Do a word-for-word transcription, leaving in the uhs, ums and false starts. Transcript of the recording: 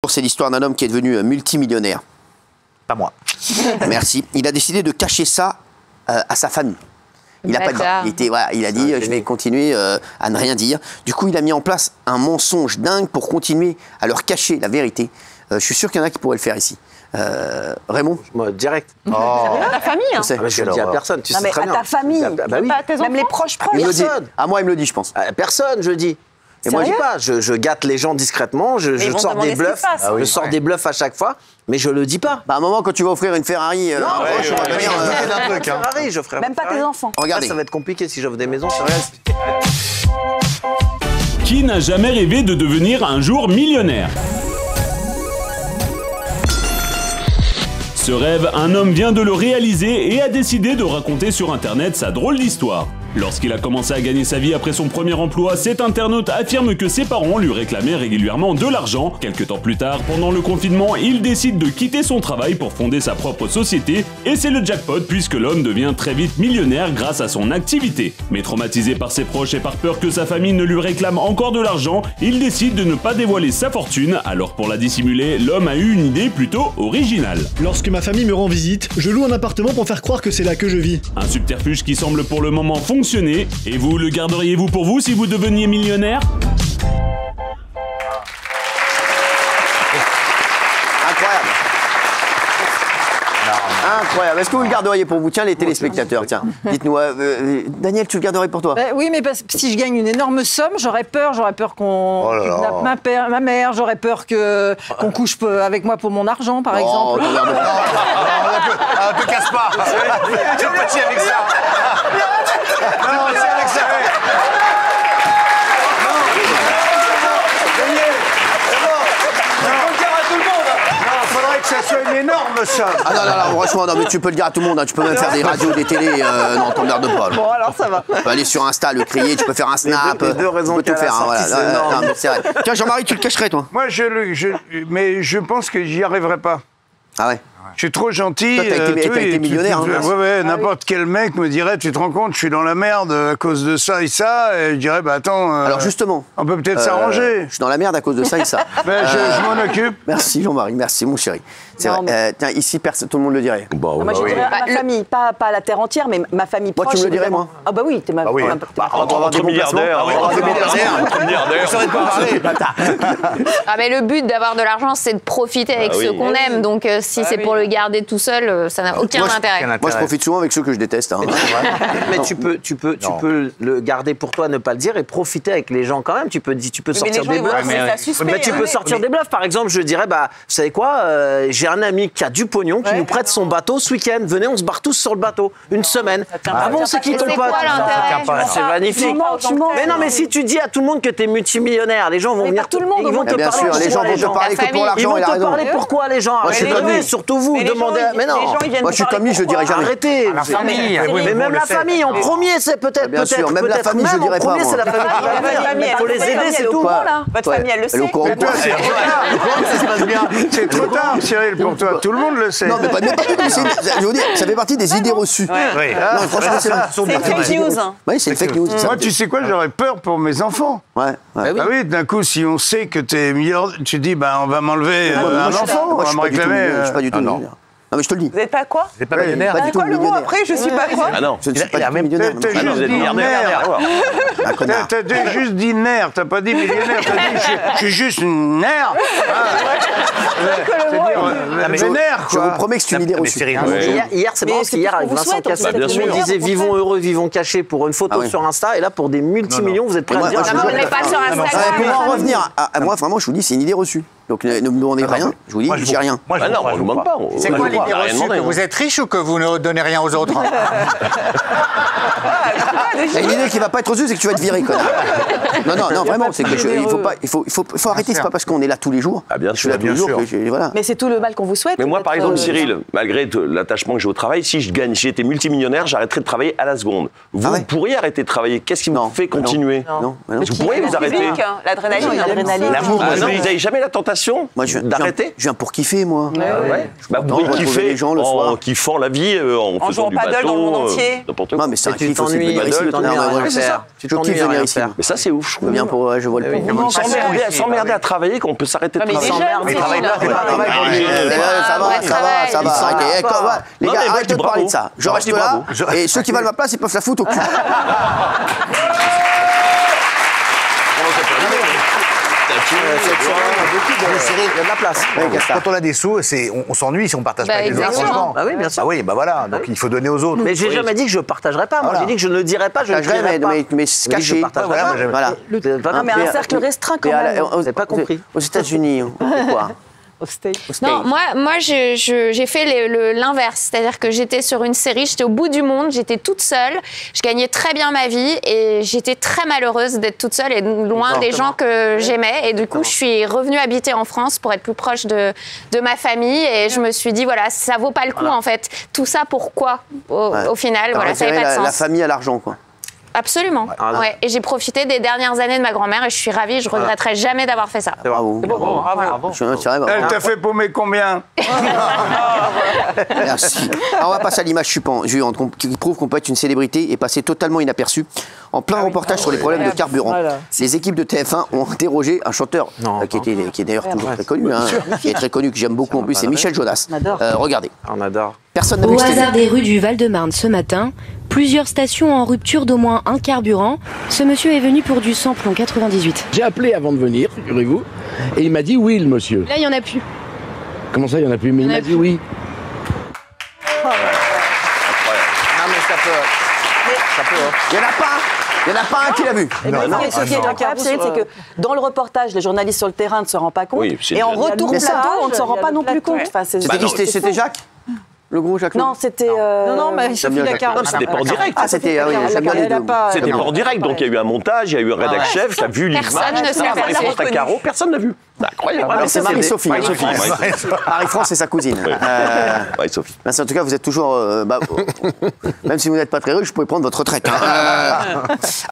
C'est l'histoire d'un homme qui est devenu multimillionnaire. Pas moi. Merci. Il a décidé de cacher ça euh, à sa famille. Il a, pas dit, il, était, voilà, il a dit, je vais continuer euh, à ne rien dire. Du coup, il a mis en place un mensonge dingue pour continuer à leur cacher la vérité. Euh, je suis sûr qu'il y en a qui pourraient le faire ici. Euh, Raymond? Moi, direct. Oh. À ta famille, hein. Je, ah, je le dis à personne, tu non, sais mais très à bien. ta famille, bah, bah, oui. pas à tes même les proches proches. il me le dit. Personne. À moi, il me le dit, je pense. À personne, je dis. Et moi, je dis pas, je, je gâte les gens discrètement, je, je sors des bluffs, ah oui, je sors ouais. des bluffs à chaque fois, mais je le dis pas. Bah, à un moment, quand tu vas offrir une Ferrari, euh, non, ouais, ouais, je ouais, vais ouais, dire, ouais, euh, un truc, hein. Ferrari, je ferai même pas tes enfants. Regardez, ça va être compliqué si j'offre des maisons. C'est vrai. Qui n'a jamais rêvé de devenir un jour millionnaire? Ce rêve, un homme vient de le réaliser et a décidé de raconter sur internet sa drôle d'histoire. Lorsqu'il a commencé à gagner sa vie après son premier emploi, cet internaute affirme que ses parents lui réclamaient régulièrement de l'argent. Quelques temps plus tard, pendant le confinement, il décide de quitter son travail pour fonder sa propre société, et c'est le jackpot puisque l'homme devient très vite millionnaire grâce à son activité. Mais traumatisé par ses proches et par peur que sa famille ne lui réclame encore de l'argent, il décide de ne pas dévoiler sa fortune, alors pour la dissimuler, l'homme a eu une idée plutôt originale. Lorsque ma famille me rend visite, je loue un appartement pour faire croire que c'est là que je vis. Un subterfuge qui semble pour le moment fonctionner. Et vous, le garderiez-vous pour vous si vous deveniez millionnaire? Incroyable. Incroyable. Est-ce que vous le garderiez pour vous? Tiens, les téléspectateurs, tiens. Dites-nous, euh, euh, Daniel, tu le garderais pour toi? euh, Oui, mais parce, si je gagne une énorme somme, j'aurais peur. J'aurais peur qu'on oh kidnappe ma, père, ma mère. J'aurais peur que, qu'on couche avec moi pour mon argent, par oh, exemple. Non, non, non, ah, te casse pas. Tu peux pas chier avec ça. Non, c'est avec ça. Que ça soit une énorme somme. Ah non, non, non, franchement, non, mais tu peux le dire à tout le monde, hein. Tu peux même faire des radios, des télés, euh, non, t'emmerdes pas. Bon, alors ça va. Tu peux aller sur Insta, le crier, tu peux faire un snap, les deux, les deux raisons tu peux tout faire. Hein, voilà. c'est non, énorme. non, mais c'est vrai. Tiens, Jean-Marie, tu le cacherais, toi? Moi, je le. Je, mais je pense que j'y arriverai pas. Ah ouais? Je suis trop gentil. Toi, t'as été, euh, t'as été tu- millionnaire. tu- Hein. Ouais, ouais, n'importe quel mec me dirait, tu te rends compte, je suis dans la merde à cause de ça et ça. Et je dirais, bah attends. euh, Alors justement, on peut peut-être euh, s'arranger. je suis dans la merde à cause de ça et ça. Ben, je, Euh, je m'en occupe. Merci Jean-Marie, merci mon chéri. C'est Non, vrai. mais- Euh, tiens, ici, personne, tout le monde le dirait. Bon, Moi, je bah oui. dirais à ma Bah, le- famille, pas, pas à la terre entière, mais ma famille Moi, proche. tu me le dirais, évidemment. moi. Ah bah oui, t'es ma... Bah oui. ma- t'es ma- On va avoir des bons milliardaires. placements. Entre milliardaires. Entre milliardaires. Ça va pas parler, bâtard. Ah mais le but d'avoir de l'argent, c'est de profiter avec Ah oui. ceux qu'on aime. Donc euh, si c'est pour le garder tout seul, euh, ça n'a aucun Moi, je- intérêt. Moi, je profite souvent avec ceux que je déteste. Hein. Mais tu peux, tu peux, tu Non. peux le garder pour toi, ne pas le dire et profiter avec les gens quand même. Tu peux, tu peux Mais sortir les gens, des ils vont bluffs. trouver ça suspect, Bah, tu hein. peux sortir des bluffs. Par exemple, je dirais, bah, vous savez quoi, euh, j'ai un ami qui a du pognon, qui Ouais. nous prête son bateau ce week-end. Venez, on se barre tous sur le bateau, une semaine. Ah bon, c'est qui Mais ton c'est pote? quoi l'intérêt? C'est magnifique. Tu mens, tu mens. Mais non, mais si tu dis à tout le monde que t'es multimillionnaire, les gens vont Mais venir pas tout le monde, ils vont on te Eh bien parler. sûr, les gens pourquoi, vont te parler que pour Ils l'argent, vont il a te raison. parler pourquoi les gens. Moi, je suis Arrêtez, comme lui. surtout vous, Mais les gens, demandez. ils- Mais non. les gens, ils viennent Moi, je suis vous comme lui, je parler dirais jamais. Arrêtez. La famille. Mais, mais même la famille, en premier, c'est peut-être. Bien sûr, peut-être, même la peut-être, famille, je même en dirais pas, premier, moi. c'est la famille qui va Votre venir. famille, Il faut elle les le sait, aider, elle c'est est au tout. courant, là. Votre Ouais. famille, elle le Elle est au sait. courant. Mais toi, c'est trop tard. Ça se passe bien. C'est trop tard, Cyril, pour toi. Tout le monde le sait. Non, mais pas, mais pas mais c'est une- je veux dire, ça fait partie des idées reçues. Oui. Non, franchement, c'est là. C'est une fake news. hein. Oui, c'est une fake news. ça. Moi, tu sais quoi, j'aurais peur pour mes enfants. Ouais, ouais. Ah oui, d'un coup, si on sait que t'es milliardaire, tu dis, bah, on va m'enlever Moi, euh, un je suis pas- enfant, moi, on je va suis me pas du tout réclamer. millionnaire, je suis pas du tout euh, millionnaire. Non, mais je te le dis. Vous n'êtes pas quoi? C'est pas Ouais, millionnaire. pas du tout Quoi le mot millionnaire. après? Je suis pas quoi? Ah non. Je ne suis Il pas a du tout même- millionnaire. t'as- non. t'as Ah non, vous êtes dit milliardaire. merde. Un T'as connard. t'as dit- juste dit nerf, t'as pas dit millionnaire, t'as dit je suis- je suis juste une nerf. Je- Vénère, Je vous quoi. promets que c'est une idée reçue. Ouais. Hier, hier, c'est Mais marrant c'est parce qu'hier, tout ce avec qu'on vous Vincent souhaite, on Cassel, Bah, bien sûr. on disait vivons heureux, vivons cachés pour une photo Ah oui. sur Insta. Et là, pour des multimillions, vous êtes prêts à Moi, dire. moi, je Non, vous mais on jure- n'est pas sur Ah, Instagram. pour en revenir à, à moi, vraiment, je vous dis, c'est une idée reçue. Donc ne, ne me demandez rien. Je vous dis, Moi, je j'ai vous- rien. Moi, je Ah vous non, crois, on je ne vous demande crois. pas. on- C'est on quoi a l'idée rien reçue demandé, que hein. vous êtes riche ou que vous ne donnez rien aux autres? Il y a une idée qui va pas être reçue, c'est que tu vas être viré, connard. Non, non, non, vraiment, c'est que je- il faut pas, il faut, il faut, il faut arrêter. C'est pas parce qu'on est là tous les jours. Ah, bien Je suis là sûr, tous les bien jours sûr. que je- voilà. Mais c'est tout le mal qu'on vous souhaite. Mais moi, par peut-être, exemple, euh, Cyril, malgré t- l'attachement que j'ai au travail, si je gagne, si j'étais multimillionnaire, j'arrêterais de travailler à la seconde. Vous Ah ouais pourriez arrêter de travailler. Qu'est-ce qui Non, vous fait non. continuer Non, mais non. Vous pourriez vous arrêter. L'adrénaline, l'adrénaline. L'amour, Ah, vous non. n'avez jamais la tentation motivation d'arrêter. Je viens pour kiffer, moi. Bah, pour y kiffer les gens le soir. En kiffant la vie, en faisant du bateau. Dans le monde entier. N'importe quoi. Non, mais c'est un kiff aussi de venir ici. Je kiffe venir ici. Mais ça, c'est ouf, je trouve. Bien pour, je vois le point. S'emmerder à travailler, qu'on peut s'arrêter de travailler. Mais travaille pas, c'est pas un travail. Ça va, ça va, ça va. Arrêtez. Les gars, arrêtez de parler de ça. Je reste là. Et ceux qui veulent ma place, ils peuvent la foutre au cul. Il y a de la place. Quand on a des sous, on, on s'ennuie si on partage bah, pas avec les autres, franchement. Bah oui, bien sûr. Ah oui, bah voilà, donc il faut donner aux autres. Mais j'ai jamais dit que je partagerais pas. Moi, Voilà. j'ai dit que je ne dirais pas, je ne dirais mais, pas. mais, mais se cacher. Voilà, Voilà. Non, mais un cercle restreint quand même. Vous n'avez pas compris. Aux États-Unis, quoi Au steak. Non, moi, moi je, je, j'ai fait le- le- l'inverse. C'est-à-dire que j'étais sur une série, j'étais au bout du monde, j'étais toute seule, je gagnais très bien ma vie et j'étais très malheureuse d'être toute seule et loin des gens que j'aimais. Et du coup, je suis revenue habiter en France pour être plus proche de, de ma famille et je me suis dit, voilà, ça vaut pas le coup en fait. Tout ça, pourquoi au, Ouais. au final, voilà, ça préféré n'avait pas de la, la sens. famille à l'argent, quoi. Absolument. Ouais. Et j'ai profité des dernières années de ma grand-mère et je suis ravie, je regretterai jamais d'avoir fait ça. Bravo. Bravo. Je suis- c'est vrai, bravo. Elle t'a fait paumer combien? Merci. Alors, on va passer à l'image suivante, suivante, qu'on- qui prouve qu'on peut être une célébrité et passer totalement inaperçu. En plein reportage sur les problèmes de carburant, Voilà. les équipes de T F un ont interrogé un chanteur Non, euh, qui, était, qui est d'ailleurs toujours très connu, hein, qui est très connu, que j'aime beaucoup en plus, c'est Michel Jonas. On adore. Euh, regardez. On adore. Personne n'a Au vu cette hasard des rues du Val-de-Marne ce matin, plusieurs stations en rupture d'au moins un carburant. Ce monsieur est venu pour du samplon quatre-vingt-dix-huit. J'ai appelé avant de venir, figurez-vous, et il m'a dit oui, le monsieur. Là, il n'y en a plus. Comment ça, il n'y en a plus? Mais il Il y en m'a a dit oui. Non, mais ça peut. Ça peut. hein. Il n'y en a pas Il n'y en a pas un qui l'a vu. Et ben, ce qui est incroyable, Cyril, c'est que dans le reportage, les journalistes sur le terrain ne se rendent pas compte. Oui, c'est et en déjà- retour Mais ça- plateau, on ne s'en rend il y a pas le non plus plateau, compte. ouais. Enfin, c'est- C'était qui c'est C'était c'était fou. Jacques Le gros Jacques Non, c'était. euh, Non, non, mais J'aime Sophie bien Lacarde. Non, c'était pas en direct. Ah, c'était. Ah oui, j'aime bien les Elle a deux. pas- C'était Non. pas en direct, donc il y a eu un montage, il y a eu un rédac chef, t'as vu l'image. Personne ne s'est aperçu. Marie-France Tacaro, personne n'a vu. C'est incroyable. Alors, c'est Marie-Sophie. Marie-Sophie. hein. Marie-Sophie. Marie-France, c'est sa cousine. Euh, Marie-Sophie. Merci, en tout cas, vous êtes toujours. euh, bah, même si vous n'êtes pas très riche, je pouvais prendre votre retraite. hein. Euh,